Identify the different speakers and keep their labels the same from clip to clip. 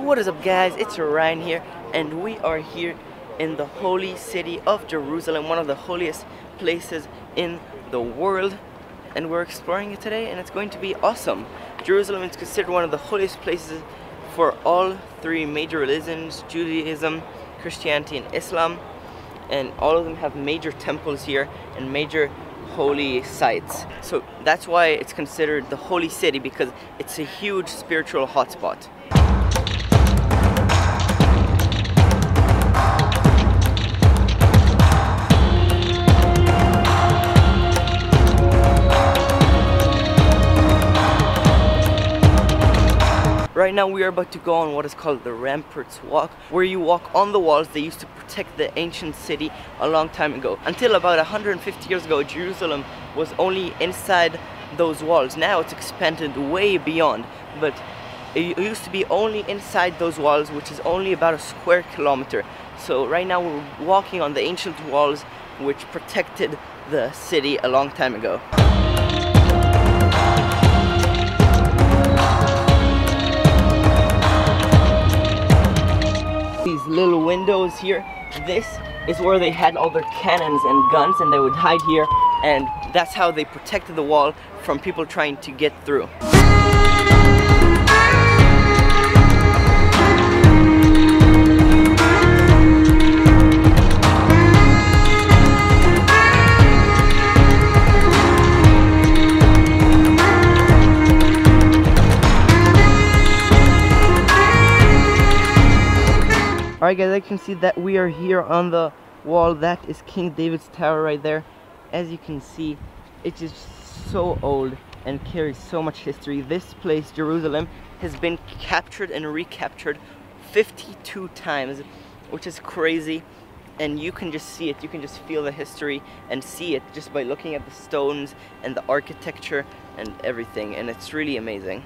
Speaker 1: What is up, guys? It's Ryan here, and we are here in the holy city of Jerusalem, one of the holiest places in the world, and we're exploring it today, and it's going to be awesome. Jerusalem is considered one of the holiest places for all three major religions, Judaism, Christianity, and Islam, and all of them have major temples here and major holy sites. So that's why it's considered the holy city, because it's a huge spiritual hotspot. Right now we are about to go on what is called the Ramparts Walk, where you walk on the walls that used to protect the ancient city a long time ago. Until about 150 years ago, Jerusalem was only inside those walls. Now it's expanded way beyond, but it used to be only inside those walls, which is only about a square kilometer. So right now we're walking on the ancient walls which protected the city a long time ago. These little windows here, this is where they had all their cannons and guns, and they would hide here, and that's how they protected the wall from people trying to get through. Alright guys, I can see that we are here on the wall. That is King David's tower right there. As you can see, it's just so old and carries so much history. This place, Jerusalem, has been captured and recaptured 52 times, which is crazy. And you can just see it, you can just feel the history and see it just by looking at the stones and the architecture and everything, and it's really amazing.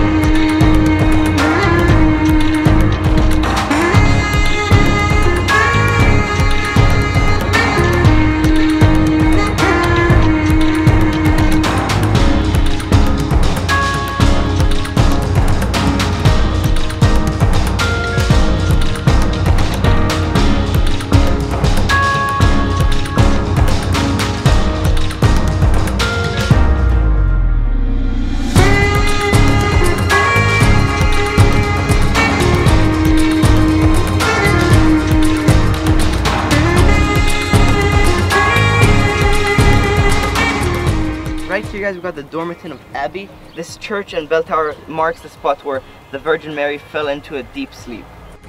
Speaker 1: Right here, guys, we've got the Dormition of Abbey. This church and bell tower marks the spot where the Virgin Mary fell into a deep sleep.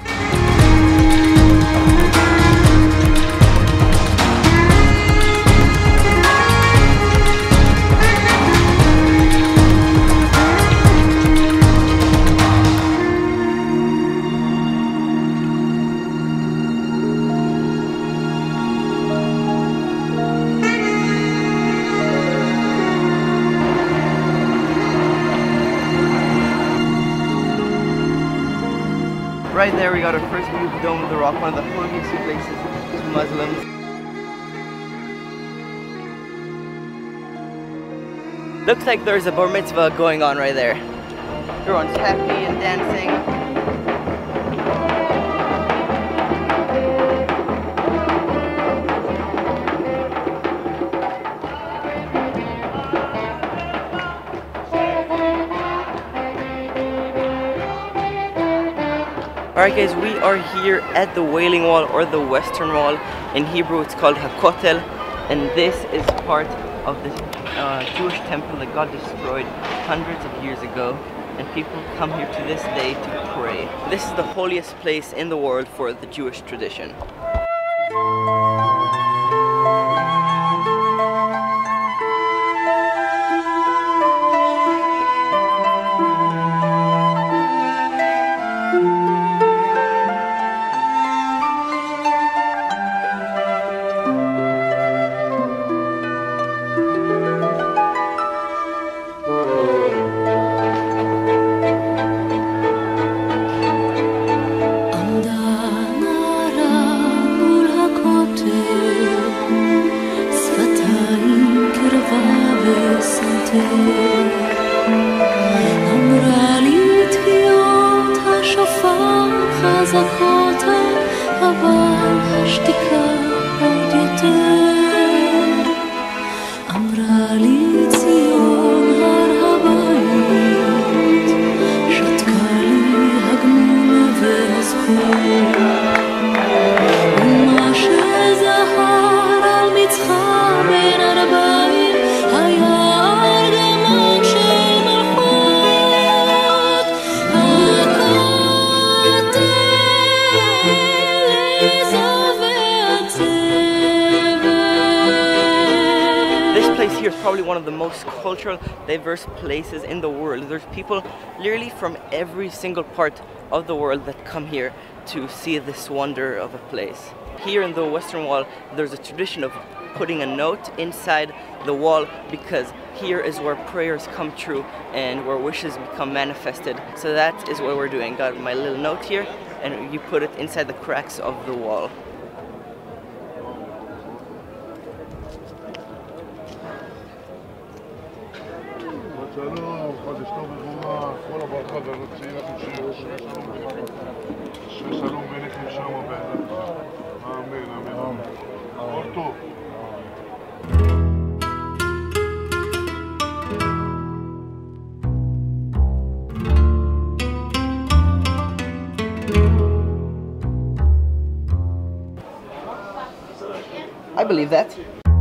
Speaker 1: Right there we got our first view of the Dome of the Rock, one of the holiest places to Muslims. Looks like there's a bar mitzvah going on right there. Everyone's happy and dancing. Alright guys, we are here at the Wailing Wall, or the Western Wall. In Hebrew it's called HaKotel, and this is part of the Jewish temple that got destroyed hundreds of years ago, and people come here to this day to pray. This is the holiest place in the world for the Jewish tradition.
Speaker 2: Anda nara
Speaker 1: probably one of the most cultural, diverse places in the world. There's people literally from every single part of the world that come here to see this wonder of a place. Here in the Western Wall, there's a tradition of putting a note inside the wall because here is where prayers come true and where wishes become manifested. So that is what we're doing. Got my little note here, and you put it inside the cracks of the wall. I believe that.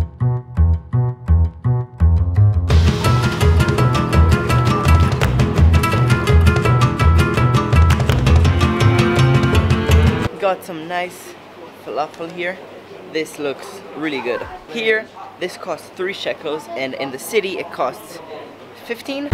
Speaker 1: Got some nice falafel here. This looks really good. Here, this costs 3 shekels, and in the city it costs 15.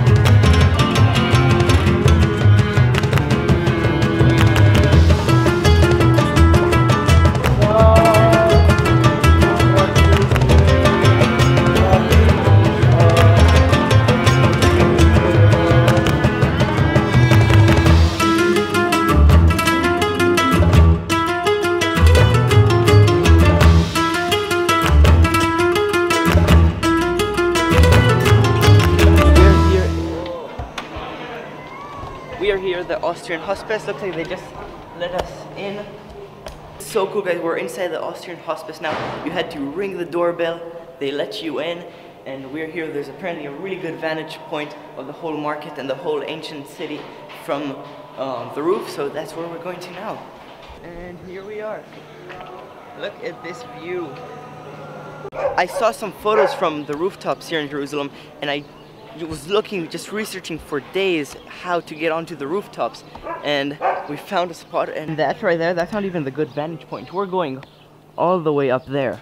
Speaker 1: We are here at the Austrian hospice. Looks like they just let us in. So cool, guys. We're inside the Austrian hospice now. You had to ring the doorbell. They let you in, and we're here. There's apparently a really good vantage point of the whole market and the whole ancient city from the roof. So that's where we're going to now. And here we are. Look at this view. I saw some photos from the rooftops here in Jerusalem, and I was looking, just researching for days how to get onto the rooftops, and we found a spot, and that right there, that's not even the good vantage point. We're going all the way up there.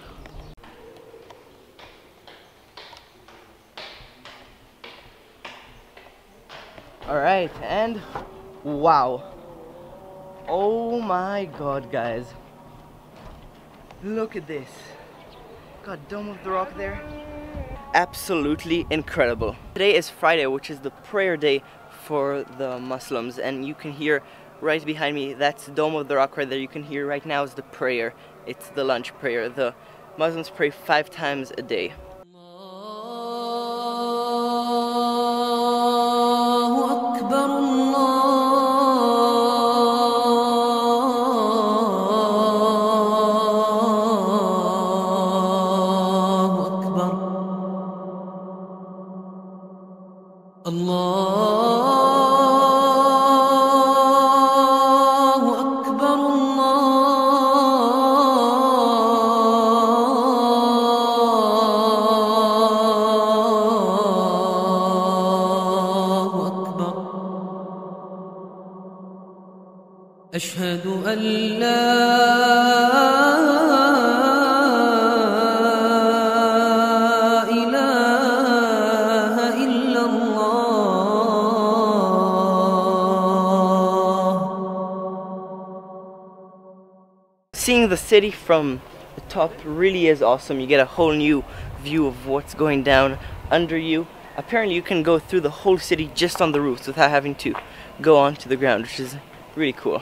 Speaker 1: Alright, and wow. Oh my god, guys. Look at this. Got Dome of the Rock there. Absolutely incredible. Today is Friday, which is the prayer day for the Muslims, and you can hear right behind me, that's Dome of the Rock right there. You can hear right now is the prayer. It's the lunch prayer. The Muslims pray 5 times a day.
Speaker 2: أشهد أن لا إله إلا الله.
Speaker 1: Seeing the city from the top really is awesome. You get a whole new view of what's going down under you. Apparently you can go through the whole city just on the roofs without having to go onto the ground, which is really cool.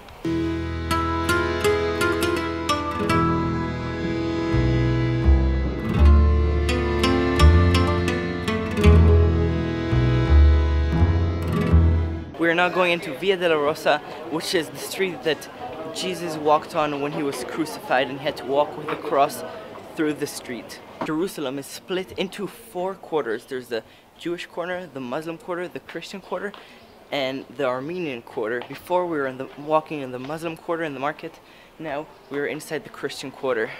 Speaker 1: We're now going into Via della Rosa, which is the street that Jesus walked on when he was crucified, and he had to walk with the cross through the street. Jerusalem is split into 4 quarters. There's the Jewish quarter, the Muslim quarter, the Christian quarter, and the Armenian quarter. Before we were walking in the Muslim quarter in the market. Now we're inside the Christian quarter.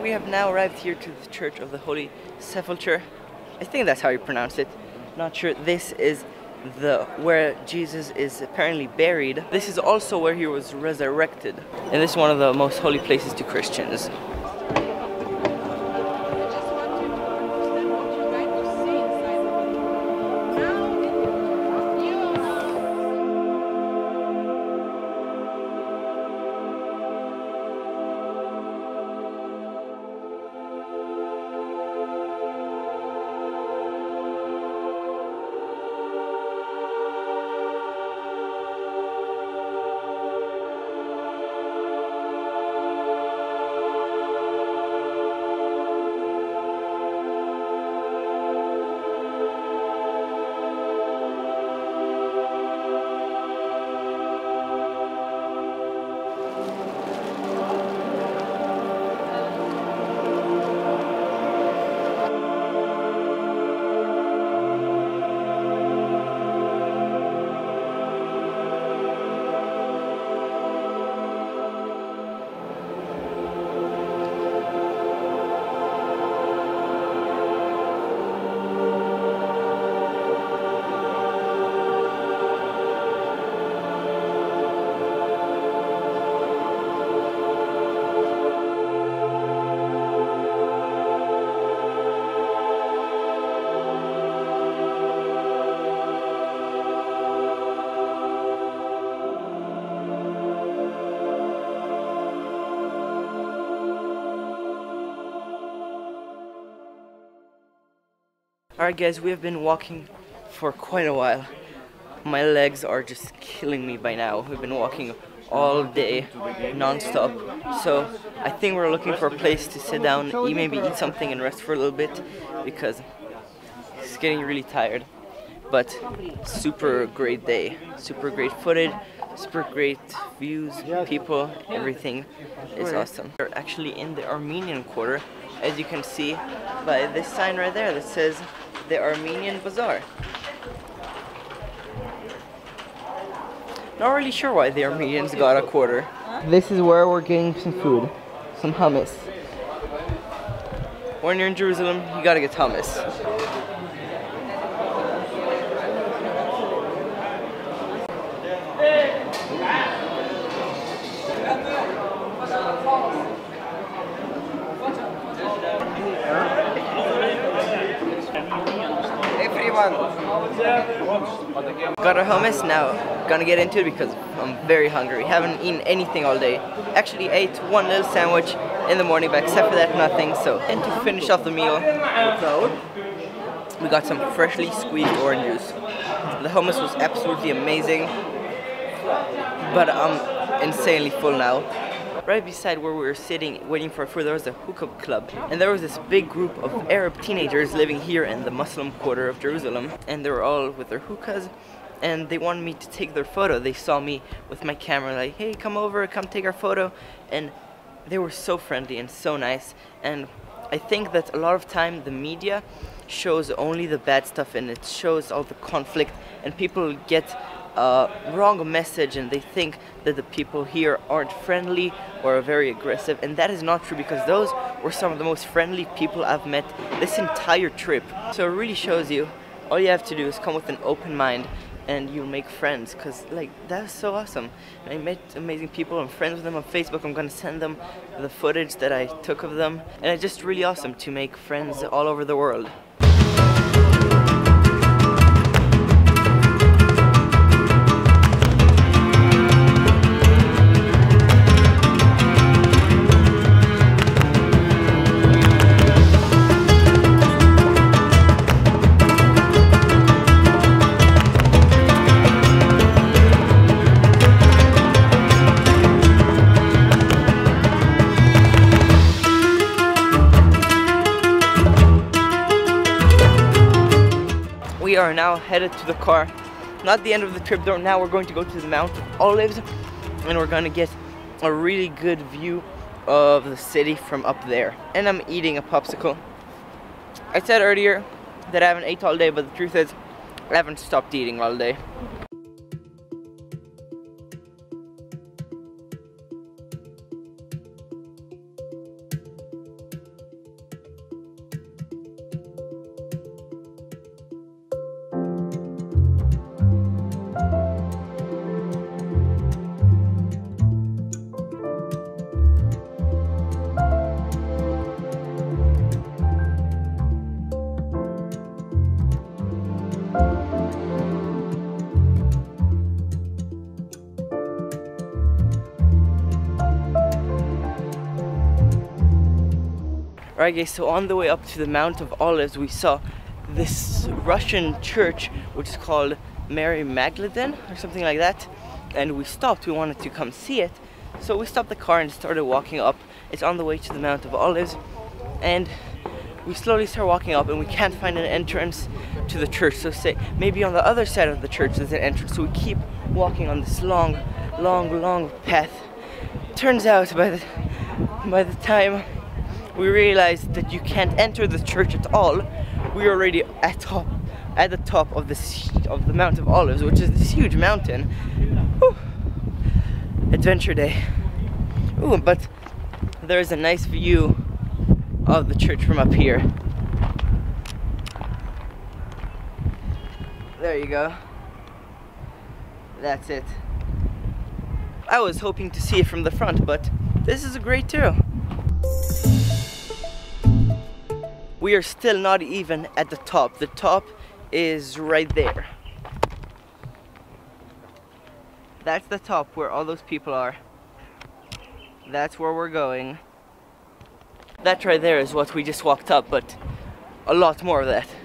Speaker 1: we have now arrived here to the Church of the Holy Sepulchre. I think that's how you pronounce it. Not sure. This is where Jesus is apparently buried. This is also where he was resurrected. And this is one of the most holy places to Christians. Alright guys, we have been walking for quite a while. My legs are just killing me by now. We've been walking all day, non-stop. So I think we're looking for a place to sit down, maybe eat something and rest for a little bit, because it's getting really tired. But super great day, super great footage, super great views, people, everything is awesome. We're actually in the Armenian Quarter, as you can see by this sign right there that says the Armenian Bazaar. Not really sure why the Armenians got a quarter. This is where we're getting some food, some hummus. When you're in Jerusalem, you gotta get hummus. Got our hummus now. Gonna get into it because I'm very hungry. Haven't eaten anything all day. Actually ate one little sandwich in the morning, but except for that, nothing. So, and to finish off the meal, we got some freshly squeezed orange juice. The hummus was absolutely amazing, but I'm insanely full now. Right beside where we were sitting waiting for food, there was a hookah club, and there was this big group of Arab teenagers living here in the Muslim quarter of Jerusalem, and they were all with their hookahs, and they wanted me to take their photo. They saw me with my camera, like, hey, come over, come take our photo, and they were so friendly and so nice. And I think that a lot of time the media shows only the bad stuff, and it shows all the conflict, and people get a wrong message and they think that the people here aren't friendly or are very aggressive, and that is not true, because those were some of the most friendly people I've met this entire trip. So it really shows you all you have to do is come with an open mind and you'll make friends, because like that's so awesome. I met amazing people. I'm friends with them on Facebook. I'm gonna send them the footage that I took of them, and it's just really awesome to make friends all over the world. We are now headed to the car. Not the end of the trip though. Now we're going to go to the Mount of Olives, and we're gonna get a really good view of the city from up there. And I'm eating a popsicle. I said earlier that I haven't ate all day, but the truth is I haven't stopped eating all day. Alright guys, so on the way up to the Mount of Olives, we saw this Russian church which is called Mary Magdalene or something like that, and we stopped. We wanted to come see it, so we stopped the car and started walking up. It's on the way to the Mount of Olives, and we slowly start walking up and we can't find an entrance to the church. So say maybe on the other side of the church there's an entrance, so we keep walking on this long path. Turns out by the time we realized that you can't enter the church at all, we're already at the top of the Mount of Olives, which is this huge mountain. Whew. Adventure day. Ooh, but there is a nice view of the church from up here. There you go. That's it. I was hoping to see it from the front, but this is great too. We are still not even at the top. The top is right there. That's the top where all those people are. That's where we're going. That right there is what we just walked up, but a lot more of that.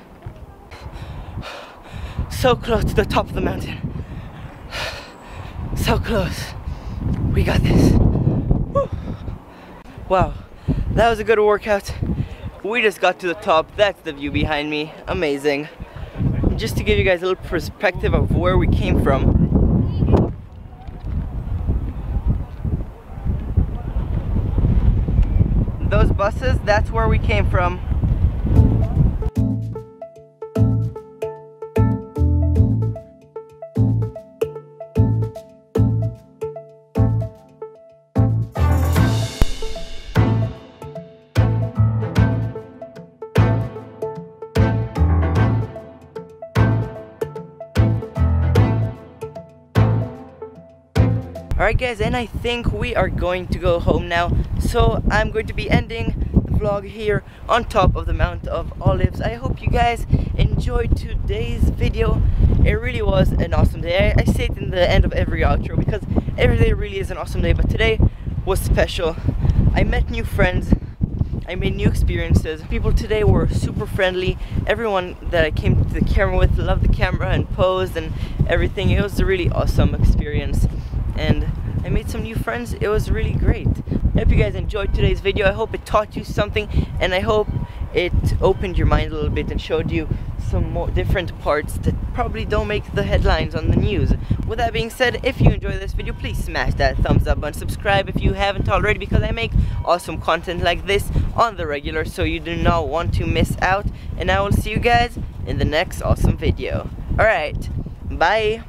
Speaker 1: So close to the top of the mountain. So close. We got this. Woo. Wow, that was a good workout. We just got to the top. That's the view behind me. Amazing. Just to give you guys a little perspective of where we came from. Those buses, that's where we came from. Alright guys, and I think we are going to go home now, so I'm going to be ending the vlog here on top of the Mount of Olives. I hope you guys enjoyed today's video. It really was an awesome day. I say it in the end of every outro because every day really is an awesome day, but today was special. I met new friends, I made new experiences. People today were super friendly. Everyone that I came to the camera with loved the camera and posed and everything. It was a really awesome experience, and I made some new friends. It was really great. I hope you guys enjoyed today's video. I hope it taught you something, and I hope it opened your mind a little bit and showed you some more different parts that probably don't make the headlines on the news. With that being said, if you enjoyed this video, please smash that thumbs up button, subscribe if you haven't already, because I make awesome content like this on the regular, so you do not want to miss out. And I will see you guys in the next awesome video. Alright, bye.